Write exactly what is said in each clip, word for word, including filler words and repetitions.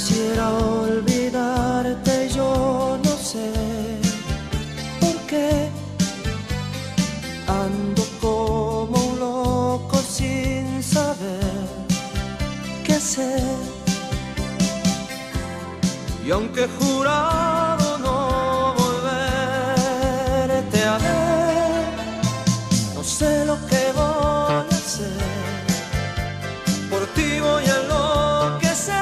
Quisiera olvidarte, yo no sé por qué ando como un loco sin saber qué hacer. Y aunque he jurado no volverte a ver, no sé lo que voy a hacer. Por ti voy a enloquecer.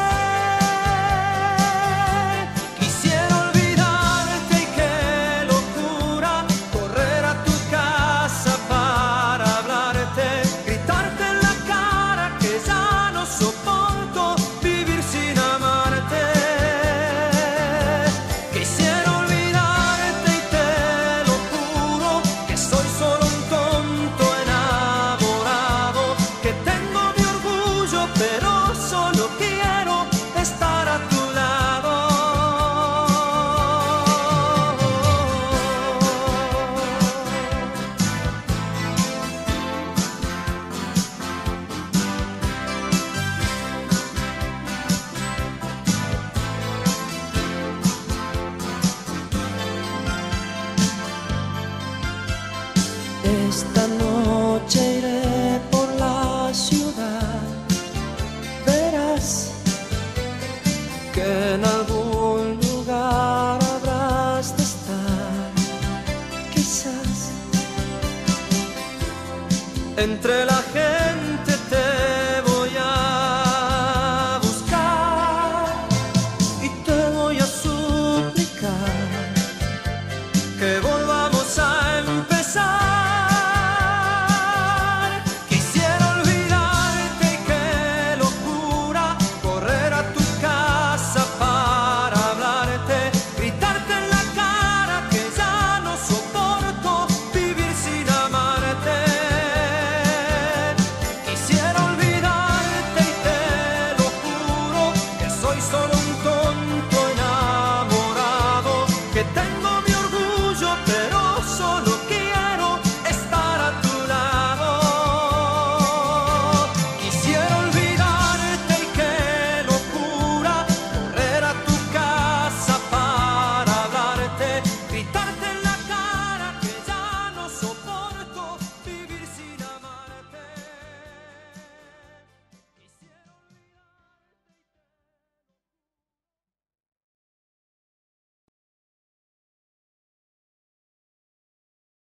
Quisiera olvidarte y qué locura correr a tu casa para hablarte, gritarte en la cara que ya no soporto vivir sin amarte. Quisiera olvidarte y te lo juro que soy solo un tonto enamorado, que tengo mi orgullo pero solo quiero estar a tu lado. Esta noche iré por la ciudad, verás que en algún lugar habrás de estar, quizás entre